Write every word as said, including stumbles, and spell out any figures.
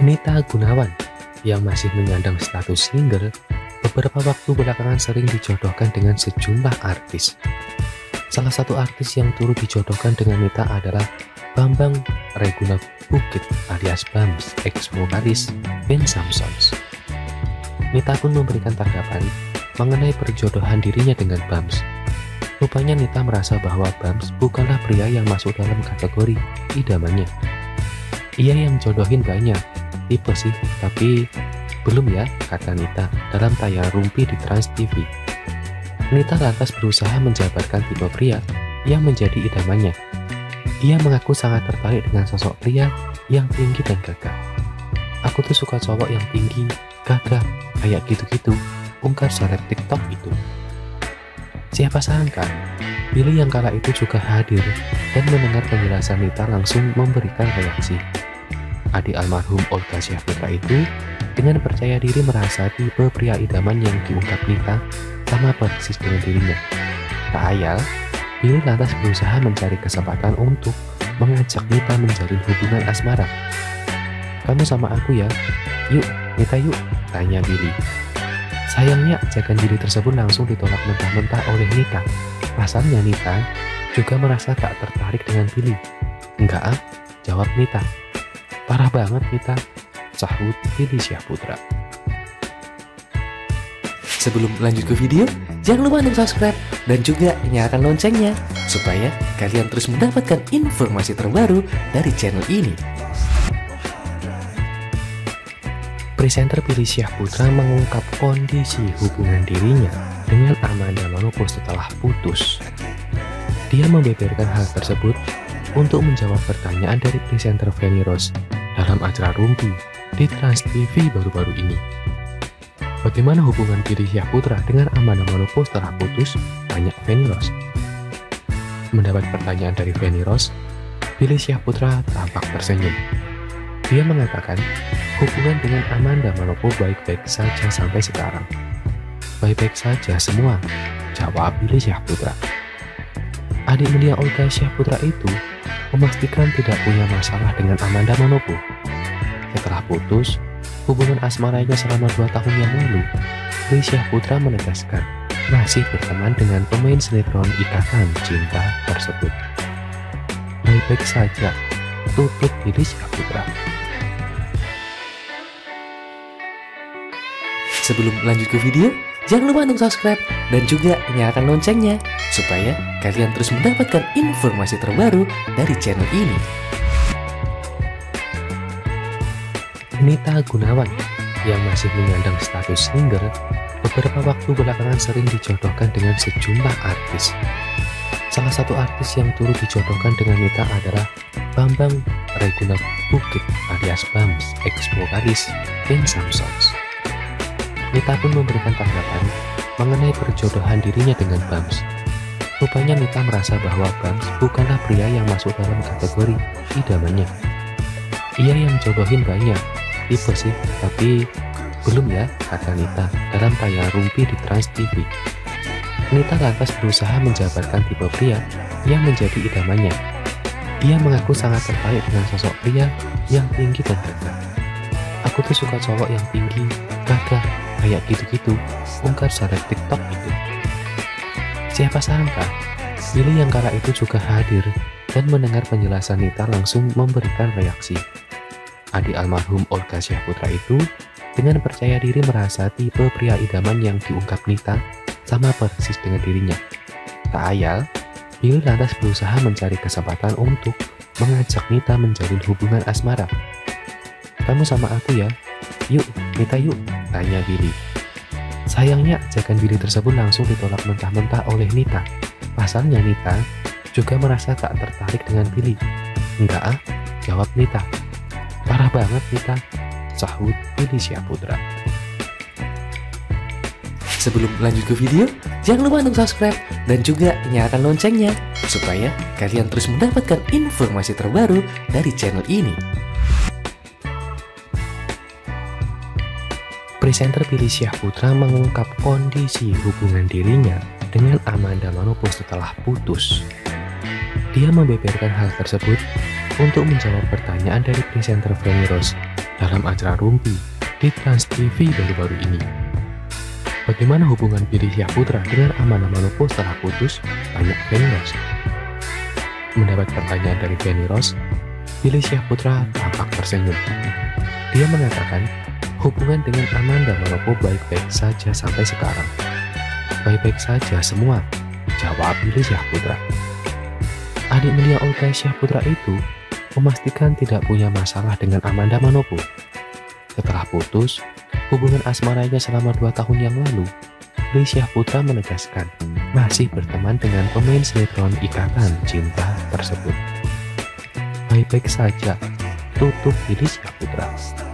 Nita Gunawan yang masih menyandang status single beberapa waktu belakangan sering dijodohkan dengan sejumlah artis. Salah satu artis yang turut dijodohkan dengan Nita adalah Bambang Reguna Bukit alias Bams, ex-vokalis band Samsons. Nita pun memberikan tanggapan mengenai perjodohan dirinya dengan Bams. Rupanya Nita merasa bahwa Bams bukanlah pria yang masuk dalam kategori idamannya. Ia yang jodohin banyak, tipe sih, tapi belum ya, kata Nita dalam tayangan Rumpi di Trans T V. Nita lantas berusaha menjabarkan tipe pria yang menjadi idamannya. Ia mengaku sangat tertarik dengan sosok pria yang tinggi dan gagah. Aku tuh suka cowok yang tinggi, gagah, kayak gitu-gitu, ungkap seleb TikTok itu. Siapa sangka, Billy yang kala itu juga hadir dan mendengar penjelasan Nita langsung memberikan reaksi. Adik almarhum Olga Syahputra itu dengan percaya diri merasa tipe pria idaman yang diungkap Nita sama persis dengan dirinya. Tak ayal, Billy lantas berusaha mencari kesempatan untuk mengajak Nita menjalin hubungan asmara. Kamu sama aku ya? Yuk, Nita yuk, tanya Billy. Sayangnya ajakan Billy tersebut langsung ditolak mentah-mentah oleh Nita. Pasalnya Nita juga merasa tak tertarik dengan Billy. Enggak ah, jawab Nita. Parah banget Nita, sahut Billy Syahputra. Sebelum lanjut ke video, jangan lupa untuk subscribe dan juga nyalakan loncengnya supaya kalian terus mendapatkan informasi terbaru dari channel ini. Presenter Billy Syahputra mengungkap kondisi hubungan dirinya dengan Amanda Manopo setelah putus. Dia membeberkan hal tersebut untuk menjawab pertanyaan dari presenter Feni Rose dalam acara Rumpi di Trans T V baru-baru ini. Bagaimana hubungan Billy Syahputra dengan Amanda Manopo setelah putus? Tanya Feni Rose. Mendapat pertanyaan dari Feni Rose, Billy Syahputra tampak tersenyum. Dia mengatakan hubungan dengan Amanda Manopo baik-baik saja sampai sekarang. Baik-baik saja semua, jawab Billy Syahputra. Adik mendiang Olga Syahputra itu memastikan tidak punya masalah dengan Amanda Manopo. Setelah putus hubungan asmaranya selama dua tahun yang lalu, Billy Syahputra menegaskan masih berteman dengan pemain sinetron Ikatan Cinta tersebut. Baik-baik saja, tutup Billy Syahputra. Sebelum lanjut ke video, jangan lupa untuk subscribe dan juga nyalakan loncengnya supaya kalian terus mendapatkan informasi terbaru dari channel ini. Nita Gunawan yang masih menyandang status single beberapa waktu belakangan sering dijodohkan dengan sejumlah artis. Salah satu artis yang turut dijodohkan dengan Nita adalah Bambang Reguna Bukit alias Bams, ex-vokalis band Samsons. Nita pun memberikan tanggapan mengenai perjodohan dirinya dengan Bams. Rupanya Nita merasa bahwa Bams bukanlah pria yang masuk dalam kategori idamannya. Ia yang jodohin banyak, tipe sih, tapi belum ya, kata Nita dalam tayangan Rumpi di Trans T V. Nita lantas berusaha menjabarkan tipe pria yang menjadi idamannya. Ia mengaku sangat tertarik dengan sosok pria yang tinggi dan gagah. Aku tuh suka cowok yang tinggi, gagah, kayak gitu-gitu, ungkap seleb TikTok itu. Siapa sangka, Billy yang kala itu juga hadir dan mendengar penjelasan Nita langsung memberikan reaksi. Adik almarhum Olga Syahputra itu dengan percaya diri merasa tipe pria idaman yang diungkap Nita sama persis dengan dirinya. Tak ayal, Billy lantas berusaha mencari kesempatan untuk mengajak Nita menjalin hubungan asmara. Kamu sama aku ya? Yuk, Nita yuk, tanya Billy. Sayangnya ajakan Billy tersebut langsung ditolak mentah-mentah oleh Nita. Pasalnya Nita juga merasa tak tertarik dengan Billy. Enggak ah, jawab Nita. Parah banget Nita, sahut Billy Syahputra. Sebelum lanjut ke video, jangan lupa untuk subscribe dan juga nyalakan loncengnya supaya kalian terus mendapatkan informasi terbaru dari channel ini. Presenter Billy Syahputra mengungkap kondisi hubungan dirinya dengan Amanda Manopo setelah putus. Dia membeberkan hal tersebut untuk menjawab pertanyaan dari presenter Feni Rose dalam acara Rumpi di Trans T V baru-baru ini. Bagaimana hubungan Billy Syahputra dengan Amanda Manopo setelah putus? Tanya Feni Rose. Mendapat pertanyaan dari Feni Rose, Billy Syahputra tampak tersenyum. Dia mengatakan hubungan dengan Amanda Manopo baik-baik saja sampai sekarang. Baik-baik saja semua, jawab Billy Syahputra. Adik Melia Olga Syahputra itu memastikan tidak punya masalah dengan Amanda Manopo. Setelah putus hubungan asmaranya selama dua tahun yang lalu, Billy Syahputra menegaskan masih berteman dengan pemain sinetron Ikatan Cinta tersebut. Baik-baik saja, tutup Billy Syahputra.